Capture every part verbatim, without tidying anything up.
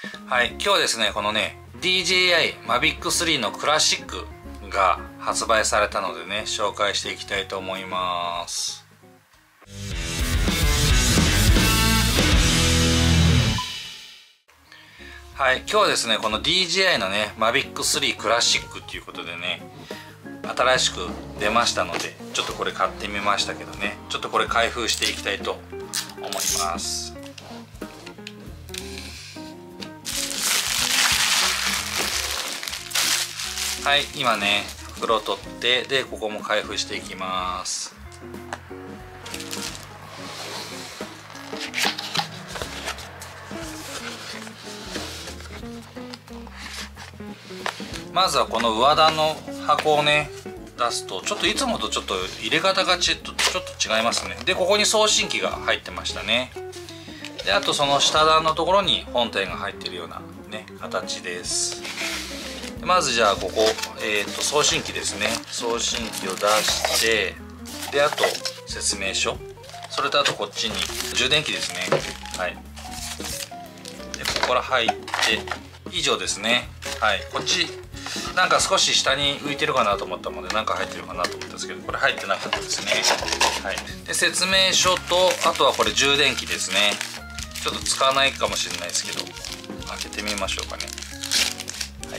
はい、今日はですねこのね ディージェーアイ マビックスリー のクラシックが発売されたのでね紹介していきたいと思います。はい、今日はですねこの ディージェーアイ のねマビックスリークラシックっていうことでね新しく出ましたのでちょっとこれ買ってみましたけどね、ちょっとこれ開封していきたいと思います。はい、今ね袋を取ってでここも開封していきます。まずはこの上段の箱をね出すとちょっといつもとちょっと入れ方がちょっとちょっと違いますね。でここに送信機が入ってましたね。であとその下段のところに本体が入っているようなね形です。でまずじゃあここ、えー、と送信機ですね。送信機を出してであと説明書、それとあとこっちに充電器ですね。はい、でここから入って以上ですね。はい、こっちなんか少し下に浮いてるかなと思ったのでなんか入ってるかなと思ったんですけどこれ入ってなかったですね。はい、で説明書とあとはこれ充電器ですね。ちょっと使わないかもしれないですけど開けてみましょうかね。はい、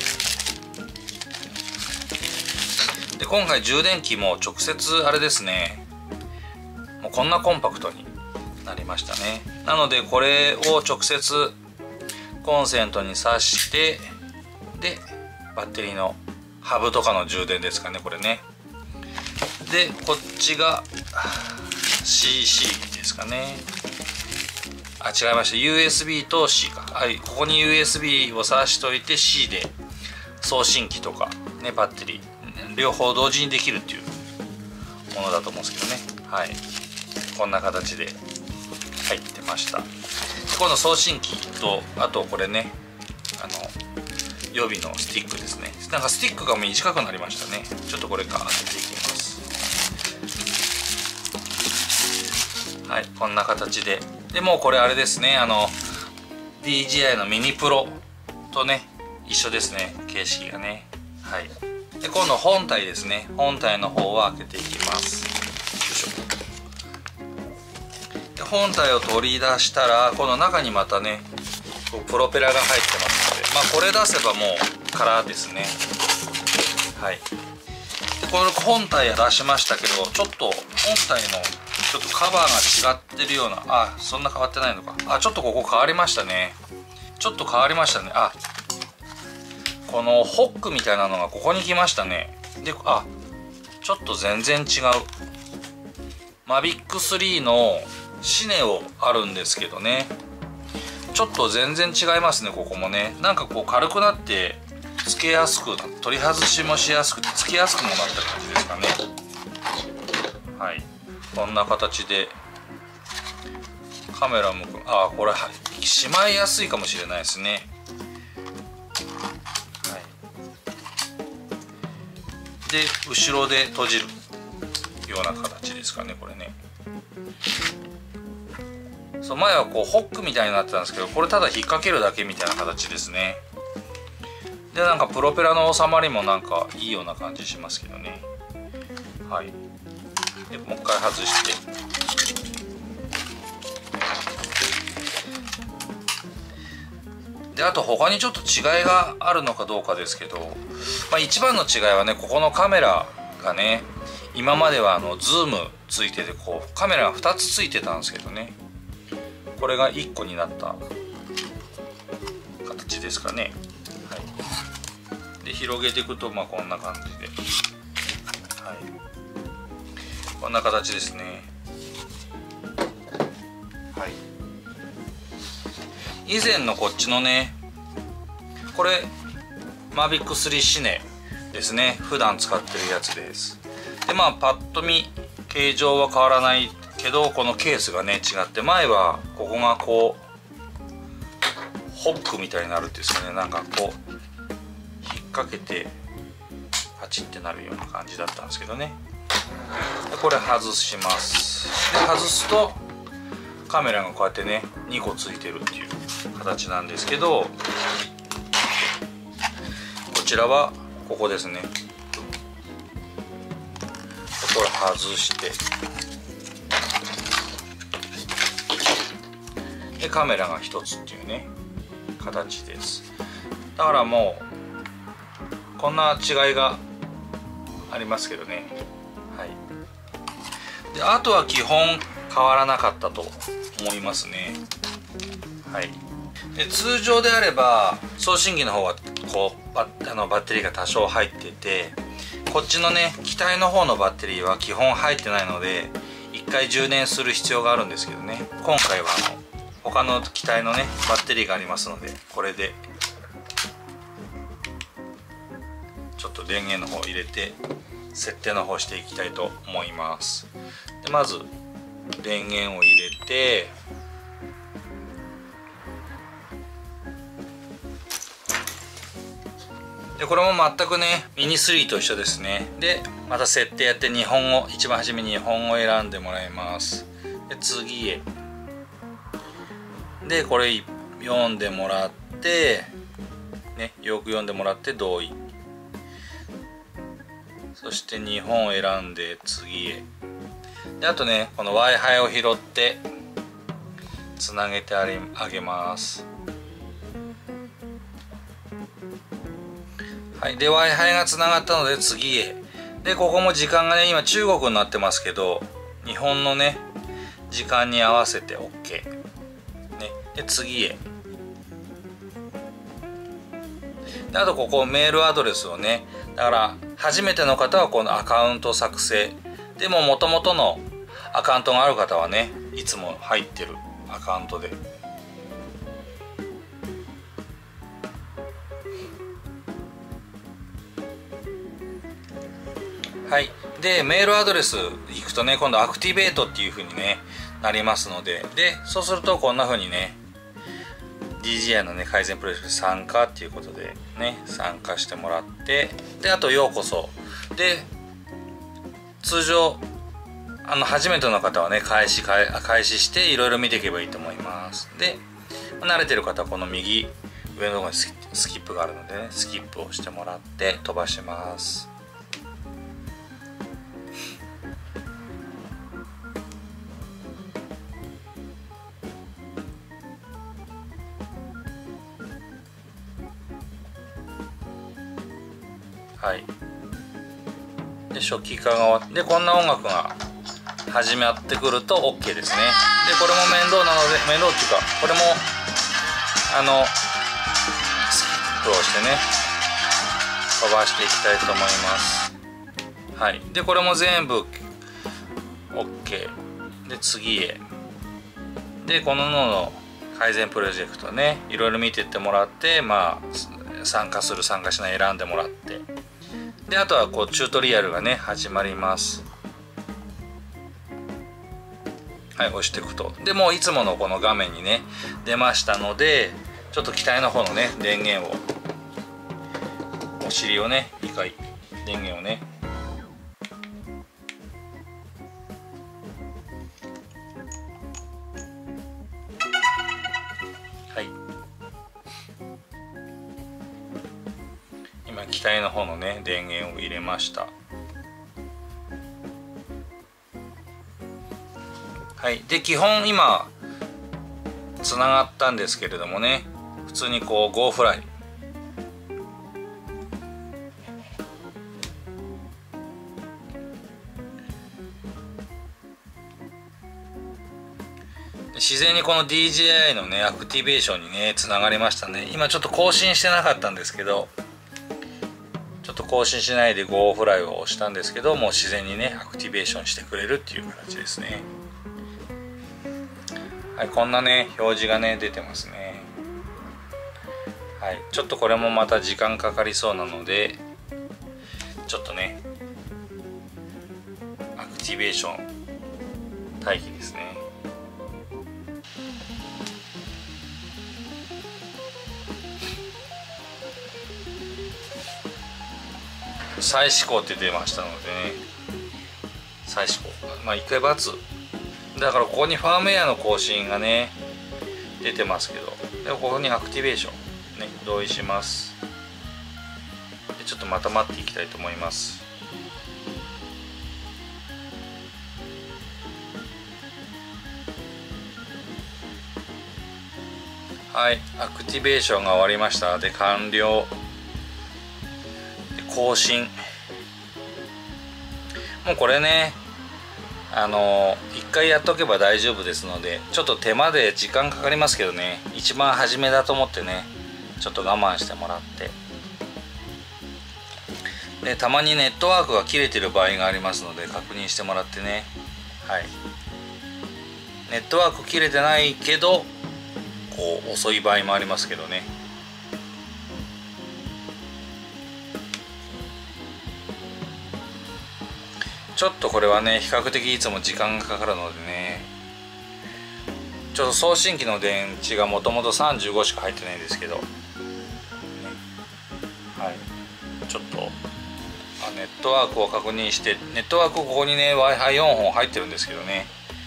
で今回充電器も直接あれですね、もうこんなコンパクトになりましたね。なのでこれを直接コンセントに挿してでバッテリーのハブとかの充電ですかねこれね。でこっちが シーシー ですかね。あ違いました、 ユーエスビー と C か。はい、ここに ユーエスビー を挿しといて C で送信機とかねバッテリー両方同時にできるっていうものだと思うんですけどね。はい、こんな形で入ってました。でこの送信機とあとこれねあの予備のスティックですね。なんかスティックが短くなりましたね。ちょっとこれか開けていきます。はい、こんな形ででもうこれあれですね、あの ディージェーアイ のミニプロとね一緒ですね形式がね。はい、で今度本体ですね。本体の方は開けていきます。よいしょ。で本体を取り出したらこの中にまたねプロペラが入ってますので、まあこれ出せばもう空ですね。はい、でこの本体は出しましたけどちょっと本体のちょっとカバーが違ってるような、あそんな変わってないのか。あちょっとここ変わりましたね。ちょっと変わりましたね。あこのホックみたいなのがここに来ましたね。であちょっと全然違う。マビックスリーのシネオあるんですけどねちょっと全然違いますね。ここもねなんかこう軽くなってつけやすく取り外しもしやすくてつけやすくもなった感じですかね。はい、こんな形でカメラ向く。あこれしまいやすいかもしれないですね。はい、で後ろで閉じるような形ですかねこれね。そう前はこうホックみたいになってたんですけどこれただ引っ掛けるだけみたいな形ですね。でなんかプロペラの収まりもなんかいいような感じしますけどね。はい、でもう一回外してであと他にちょっと違いがあるのかどうかですけど、まあ、一番の違いはねここのカメラがね今まではあのズームついててこうカメラがふたつついてたんですけどねこれがいっこになった形ですかね。はい、で広げていくとまあこんな感じで、はい、こんな形ですね。はい、以前のこっちのねこれマビックスリーシネですね。普段使ってるやつです。でまあパッと見形状は変わらないけどこのケースがね違って前はここがこうホックみたいになるっていうんですかね、なんかこう引っ掛けてパチってなるような感じだったんですけどね。でこれ外します。で外すとカメラがこうやってねにこついてるっていう形なんですけど、 ちらはここですね。これ外してでカメラがひとつっていうね形です。だからもうこんな違いがありますけどね。はい。であとは基本変わらなかったと思いますね。はい。で通常であれば送信機の方はこうバッあのバッテリーが多少入ってて、こっちのね機体の方のバッテリーは基本入ってないのでいっかい充電する必要があるんですけどね、今回はあの他の機体のねバッテリーがありますので、これでちょっと電源の方入れて設定の方していきたいと思います。でまず電源を入れて、でこれも全くねミニスリーと一緒ですね。でまた設定やって日本語、一番初めに日本語を選んでもらいます。で次へでこれ読んでもらってね、よく読んでもらって同意、そして日本を選んで次へ。であとねこの Wi-Fi を拾ってつなげてあげます。はい、で Wi-Fi がつながったので次へ。でここも時間がね今中国になってますけど日本のね時間に合わせて OK、ね、で次へ。であとここメールアドレスをね、だから初めての方はこのアカウント作成でも元々のアカウントがある方はねいつも入ってるアカウントではい。でメールアドレス行くとね今度アクティベートっていう風にねなりますので、でそうするとこんな風にね ディージェーアイ のね改善プロジェクト参加っていうことでね参加してもらって、であとようこそで通常あの初めての方はね開始開始していろいろ見ていけばいいと思います。で慣れてる方はこの右上のところにスキップがあるのでねスキップをしてもらって飛ばします。はい、で初期化が終わってでこんな音楽が始まってくると OK ですね。でこれも面倒なので面倒っていうかこれもあのスキップをしてね飛ばしていきたいと思います。はい、でこれも全部 OK で次へ。でこののの改善プロジェクトねいろいろ見ていってもらってまあ参加する参加しない選んでもらって、であとはこうチュートリアルがね始まります。はい、押していくとでもういつものこの画面にね出ましたので、ちょっと機体の方のね電源をお尻をねにかい電源をねはい今機体の方のね電源を入れました。はい、で基本今つながったんですけれどもね普通にこう Go フライ自然にこの ディージェーアイ のねアクティベーションにねつながりましたね。今ちょっと更新してなかったんですけどちょっと更新しないで Go フライを押したんですけどもう自然にねアクティベーションしてくれるっていう形ですね。はい、こんなね表示がね出てますね。はい、ちょっとこれもまた時間かかりそうなのでちょっとねアクティベーション待機ですね。再試行って出ましたのでね再試行まあいっかい×だからここにファームウェアの更新がね出てますけどでもここにアクティベーションね同意します。 でちょっとまた待っていきたいと思います。はい、アクティベーションが終わりました。で完了で更新。もうこれねあの一回やっとけば大丈夫ですので、ちょっと手間で時間かかりますけどね、一番初めだと思ってねちょっと我慢してもらって、でたまにネットワークが切れてる場合がありますので確認してもらってね。はい、ネットワーク切れてないけどこう遅い場合もありますけどね。ちょっとこれはね比較的いつも時間がかかるのでね、ちょっと送信機の電池がもともとさんじゅうごしか入ってないんですけど、ね、はい、ちょっとあネットワークを確認して、ネットワークここにね ワイファイよん 本入ってるんですけどね、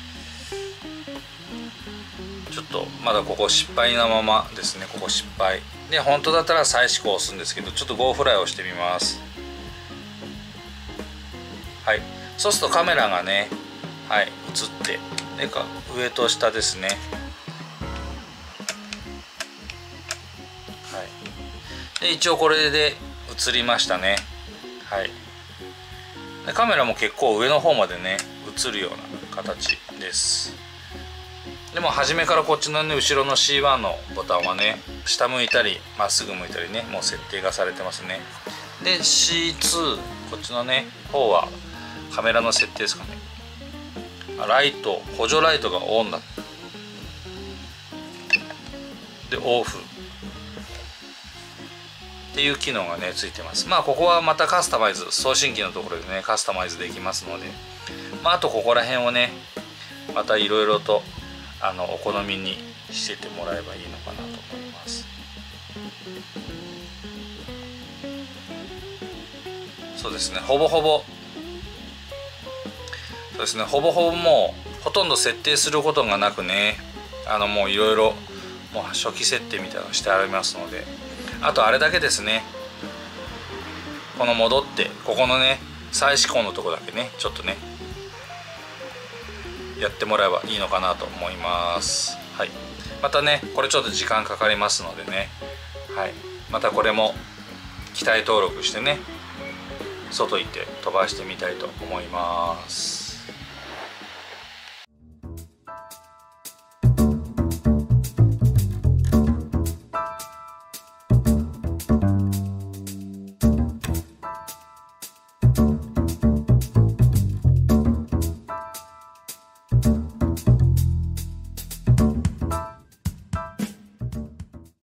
ちょっとまだここ失敗なままですね。ここ失敗で、本当だったら再試行を押すんですけど、ちょっと ゴー フライをしてみます。はい、そうするとカメラがね、はい、映ってでか上と下ですね。はい、で一応これで映りましたね。はい、でカメラも結構上の方までね映るような形です。でも初めからこっちのね後ろの シーワン のボタンはね下向いたりまっすぐ向いたりねもう設定がされてますね。で シーツー こっちのね方はカメラの設定ですかね。ライト補助ライトがオンだでオフっていう機能がねついてます。まあここはまたカスタマイズ、送信機のところでねカスタマイズできますので、まああとここら辺をねまたいろいろとあのお好みにしててもらえばいいのかなと思います。そうですね、ほぼほぼそうですねほぼほぼもうほとんど設定することがなくね、あのもういろいろもう初期設定みたいなのしてありますので、あとあれだけですね、この戻ってここのね再試行のとこだけねちょっとねやってもらえばいいのかなと思います。はい、またねこれちょっと時間かかりますのでね、はい、またこれも機体登録してね外行って飛ばしてみたいと思います。